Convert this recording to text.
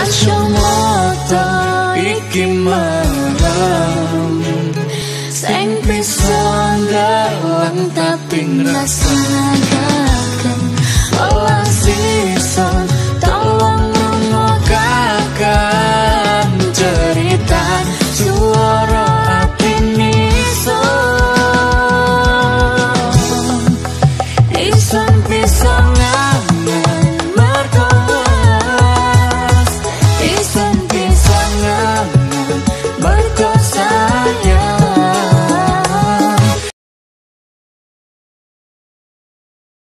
kacamata iki malam sing bisa nggalang tapi ngrasani